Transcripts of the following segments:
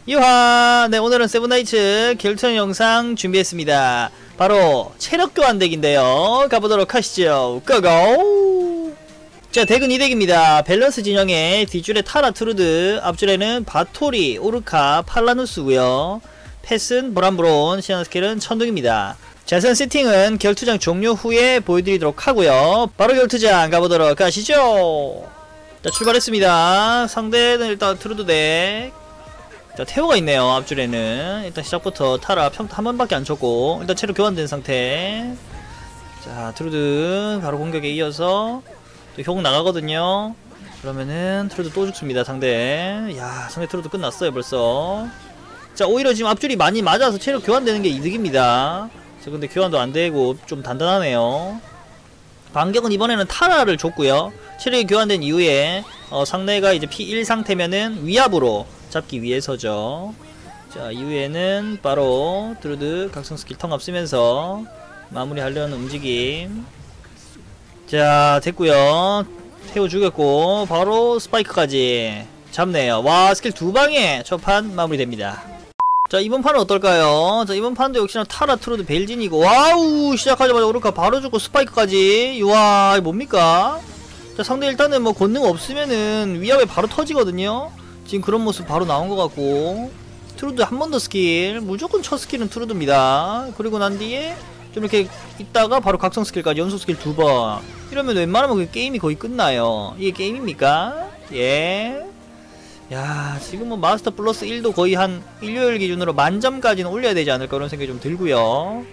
이하! 네, 오늘은 세븐나이츠 결투 영상 준비했습니다. 바로 체력 교환 덱인데요. 가보도록 하시죠. 고고! 자, 덱은 이 덱입니다. 밸런스 진영에 뒷줄에 타라 트루드, 앞줄에는 바토리, 오르카, 팔라누스고요. 펫은 보람브론, 시너스 스킬은 천둥입니다. 자세한 세팅은 결투장 종료 후에 보여드리도록 하고요. 바로 결투장 가보도록 하시죠. 자, 출발했습니다. 상대는 일단 트루드 덱. 자, 태호가 있네요. 앞줄에는 일단 시작부터 타라 평타 한 번밖에 안 쳤고 일단 체력 교환된 상태. 자, 트루드 바로 공격에 이어서 또 효공 나가거든요. 그러면은 트루드 또 죽습니다. 상대. 야, 상대 트루드 끝났어요 벌써. 자, 오히려 지금 앞줄이 많이 맞아서 체력 교환되는 게 이득입니다. 자, 근데 교환도 안 되고 좀 단단하네요. 반격은 이번에는 타라를 줬고요. 체력이 교환된 이후에 상대가 이제 P1 상태면은 위압으로 잡기 위해서죠. 자, 이후에는 바로 트루드 각성 스킬 텅 없으면서 마무리하려는 움직임. 자, 됐고요. 태워 죽였고 바로 스파이크까지 잡네요. 와, 스킬 두 방에 첫 판 마무리됩니다. 자, 이번 판은 어떨까요? 자, 이번 판도 역시나 타라 트루드 벨진이고, 와우, 시작하자마자 오르카 바로 죽고 스파이크까지. 와, 이게 뭡니까? 자, 상대 일단은 뭐 권능 없으면은 위압에 바로 터지거든요. 지금 그런 모습 바로 나온 것 같고, 트루드 한 번 더 스킬, 무조건 첫 스킬은 트루드입니다. 그리고 난 뒤에 좀 이렇게 있다가 바로 각성 스킬까지 연속 스킬 두 번. 이러면 웬만하면 그 게임이 거의 끝나요. 이게 게임입니까? 예. 야, 지금 뭐 마스터 플러스 1도 거의 한 일요일 기준으로 만점까지는 올려야 되지 않을까 그런 생각이 좀 들고요.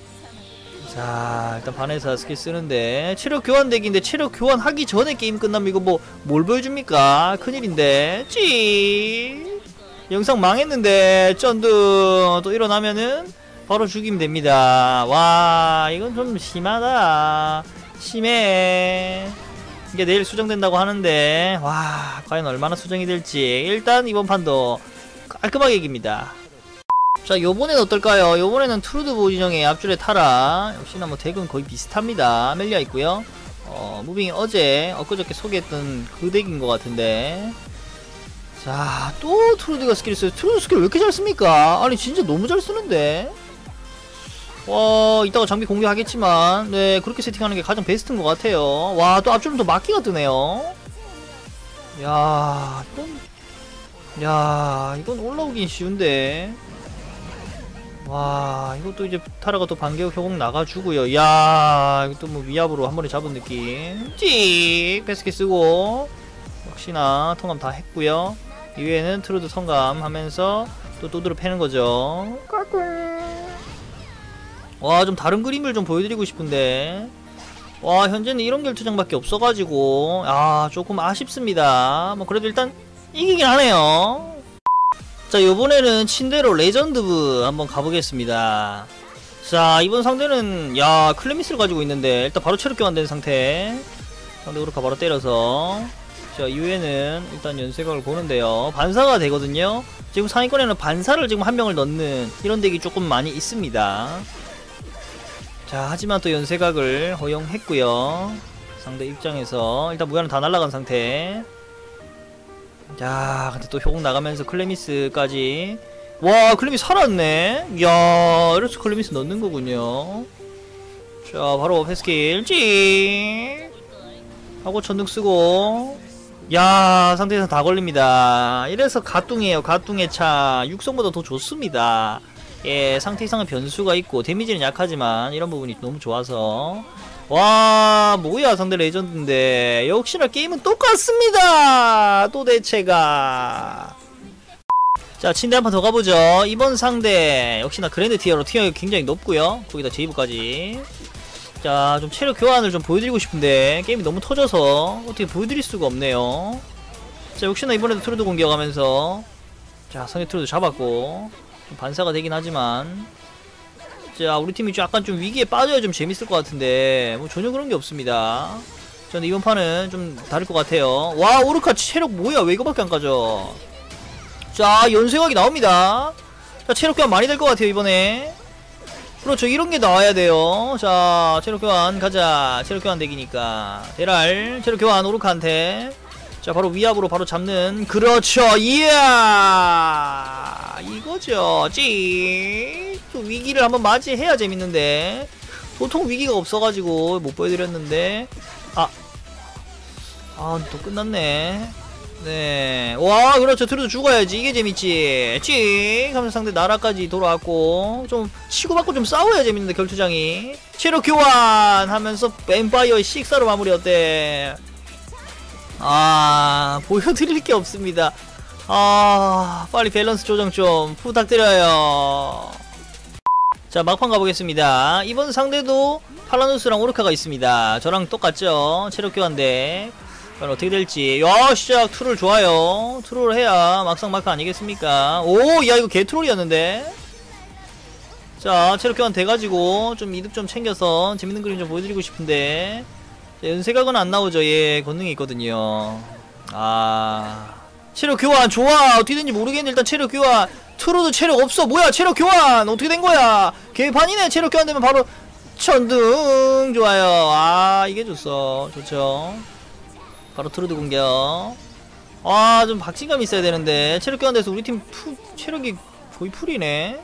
자, 일단 반에서 스킬 쓰는데 체력 교환 덱인데 체력 교환하기 전에 게임 끝나면 이거 뭐 뭘 보여줍니까? 큰일인데. 찌 영상 망했는데 쩐드 또 일어나면은 바로 죽이면 됩니다. 와, 이건 좀 심하다. 심해. 이게 내일 수정된다고 하는데, 와, 과연 얼마나 수정이 될지. 일단 이번 판도 깔끔하게 이깁니다. 자, 요번엔 어떨까요? 요번에는 트루드 보진영의 앞줄에 타라. 역시나 뭐 덱은 거의 비슷합니다. 멜리아 있고요. 무빙이 엊그저께 소개했던 그 덱인 것 같은데. 자, 또 트루드가 스킬 써요. 트루드 스킬 왜 이렇게 잘 씁니까? 아니, 진짜 너무 잘 쓰는데. 와, 이따가 장비 공개하겠지만, 네, 그렇게 세팅하는 게 가장 베스트인 것 같아요. 와, 또 앞줄은 또 막기가 뜨네요. 이건 올라오긴 쉬운데. 와, 이것도 이제 타라가 또 반격 효공 나가주고요. 야, 이것도 뭐 위압으로 한 번에 잡은 느낌. 찍! 패스키 쓰고. 역시나 통감 다 했고요. 이후에는 트루드 성감 하면서 또 두드러 패는 거죠. 와, 좀 다른 그림을 좀 보여드리고 싶은데, 와, 현재는 이런 결투장밖에 없어가지고 조금 아쉽습니다. 뭐 그래도 일단 이기긴 하네요. 자, 요번에는 침대로 레전드부 한번 가보겠습니다. 자, 이번 상대는 클레미스를 가지고 있는데 일단 바로 체력 교환된 상태. 상대 오르카 바로 때려서. 자, 이후에는 일단 연쇄각을 보는데요. 반사가 되거든요. 지금 상위권에는 반사를 지금 한 명을 넣는 이런 덱이 조금 많이 있습니다. 자, 하지만 또 연쇄각을 허용했고요. 상대 입장에서 일단 무야는 다 날아간 상태. 자, 근데 또 효공 나가면서 클레미스까지. 와, 클레미스 살았네. 이야, 이래서 클레미스 넣는 거군요. 자, 바로 패스킬 찡 하고 천둥 쓰고. 야, 상대에서 다 걸립니다. 이래서 가뚱이에요. 가뚱의 차. 육성보다 더 좋습니다. 예, 상태 이상의 변수가 있고 데미지는 약하지만 이런 부분이 너무 좋아서. 와, 뭐야, 상대 레전드인데. 역시나 게임은 똑같습니다. 도대체가. 자, 침대 한 판 더 가보죠. 이번 상대 역시나 그랜드 티어로 티어가 굉장히 높고요. 거기다 제이브까지. 자, 좀 체력 교환을 좀 보여드리고 싶은데 게임이 너무 터져서 어떻게 보여드릴 수가 없네요. 자, 역시나 이번에도 트루드 공격하면서, 자, 상대 트루드 잡았고 좀 반사가 되긴 하지만, 자, 우리 팀이 약간 좀 위기에 빠져야 좀 재밌을 것 같은데 뭐 전혀 그런 게 없습니다. 저는 이번 판은 좀 다를 것 같아요. 와, 오르카 체력 뭐야, 왜 이거밖에 안 가져. 자, 연쇄각이 나옵니다. 자, 체력 교환 많이 될 것 같아요 이번에. 그렇죠, 이런 게 나와야 돼요. 자, 체력 교환 가자. 체력 교환 덱이니까 대랄 체력 교환 오르카한테. 자, 바로 위압으로 바로 잡는. 그렇죠, 이야. 이거죠. 또 위기를 한번 맞이해야 재밌는데 도통 위기가 없어가지고 못 보여드렸는데 또 끝났네. 네. 와, 그렇죠. 트루드 죽어야지. 이게 재밌지. 찍! 하면서 상대 나라까지 돌아왔고, 좀, 치고받고 좀 싸워야 재밌는데, 결투장이. 체력 교환! 하면서, 뱀파이어의 식사로 마무리 어때? 보여드릴 게 없습니다. 빨리 밸런스 조정 좀 부탁드려요. 자, 막판 가보겠습니다. 이번 상대도 팔라누스랑 오르카가 있습니다. 저랑 똑같죠? 체력 교환대. 과연 어떻게 될지. 야, 시작 트롤 좋아요. 트롤 해야 막상 마크 아니겠습니까? 오, 야, 이거 개트롤이었는데. 자, 체력 교환 돼가지고 좀 이득 좀 챙겨서 재밌는 그림 좀 보여드리고 싶은데. 자, 연쇄각은 안 나오죠. 예, 권능이 있거든요. 체력 교환 좋아. 어떻게 된지 모르겠는데 일단 체력 교환. 트롤도 체력 없어. 뭐야, 체력 교환 어떻게 된 거야? 개판이네. 체력 교환 되면 바로 천둥. 좋아요. 이게 좋죠. 바로 트루드 공격. 좀 박진감이 있어야 되는데 체력 교환돼서 우리 팀 체력이 거의 풀이네.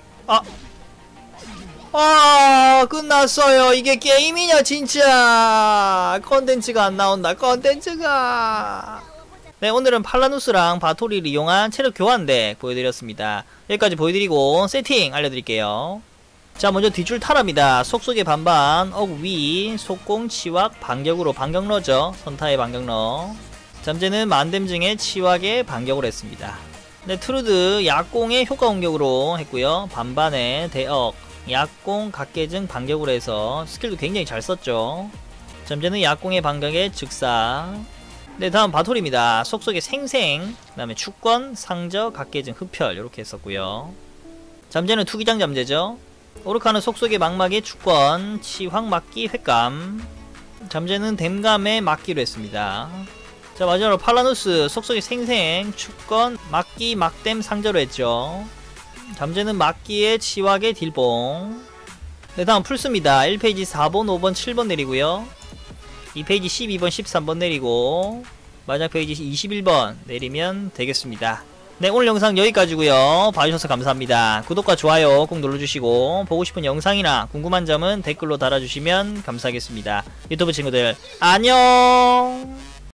끝났어요. 이게 게임이냐 진짜. 컨텐츠가 안 나온다. 컨텐츠가. 네, 오늘은 팔라누스랑 바토리를 이용한 체력 교환 덱 보여드렸습니다. 여기까지 보여드리고 세팅 알려드릴게요. 자, 먼저 뒷줄 탈압니다. 속속의 반반, 억위, 속공, 치확, 반격으로 반격러죠. 선타의 반격러. 잠재는 만댐증의 치확의 반격을 했습니다. 네, 트루드 약공의 효과 공격으로 했고요. 반반의 대억, 약공, 각계증 반격으로 해서 스킬도 굉장히 잘 썼죠. 잠재는 약공의 반격의 즉사. 네, 다음 바톨입니다. 속속의 생생, 그 다음에 축권, 상저, 각계증, 흡혈 이렇게 했었고요. 잠재는 투기장 잠재죠. 오르카는 속속의 망막의 축권, 치확 막기 횟감. 잠재는 댐감의 막기로 했습니다. 자, 마지막으로 팔라누스 속속의 생생, 축권, 막기, 막댐 상저로 했죠. 잠재는 막기의 치확의 딜봉. 네, 다음 풀스입니다. 1페이지 4번, 5번, 7번 내리고요. 2페이지 12번, 13번 내리고 마지막 페이지 21번 내리면 되겠습니다. 네, 오늘 영상 여기까지고요. 봐주셔서 감사합니다. 구독과 좋아요 꼭 눌러주시고 보고 싶은 영상이나 궁금한 점은 댓글로 달아주시면 감사하겠습니다. 유튜브 친구들 안녕.